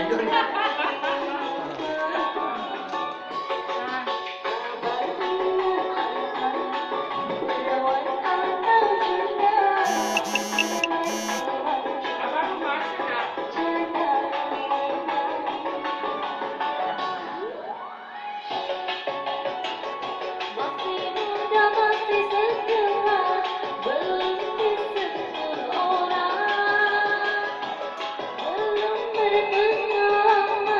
Masih muda, masih segera, belum disentuh orang, belum berpengalaman.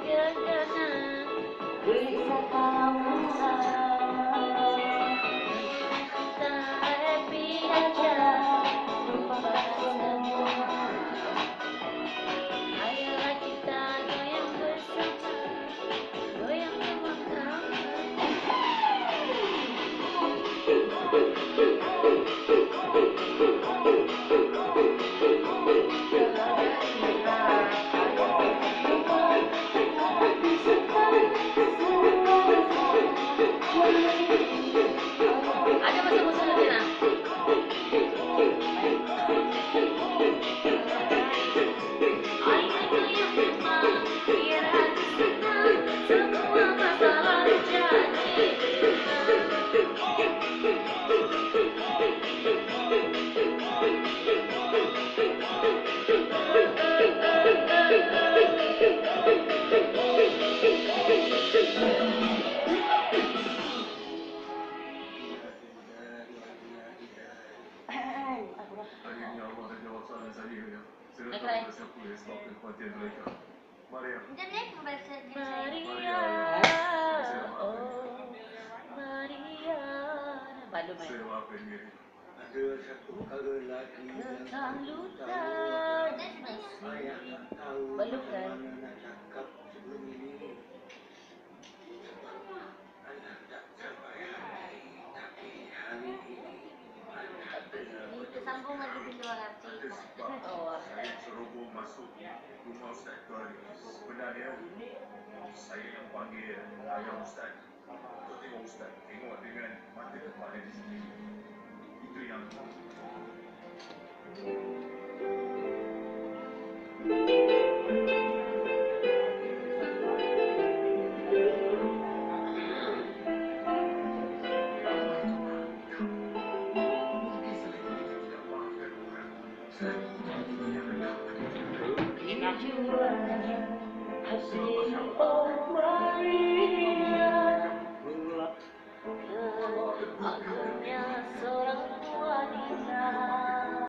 Tiada bisa kamu tak happy aja lupakan semua. Ayolah kita goyang bersama, goyang bersama. Ada masa-masa lagi nak? Ayo goyang bersama, biar hati senang, semua masalah jadi tenang. Maria, oh Maria, Balum main. Ada satu perkara lagi Tentang luka saya tak tahu Balum macam kan? mana nak cakap sebelum ini. Anak tak sampai hati, tapi hari ini anak benar Kita sambung lagi di luar hati. Oh, Saya ceroboh masuk rumah Ustaz Tuari. Sebenarnya saya yang panggil ayah Ustaz. Untuk tengok Ustaz, tengok dengan mata kepala di sini. Itu yang I see, oh Maria.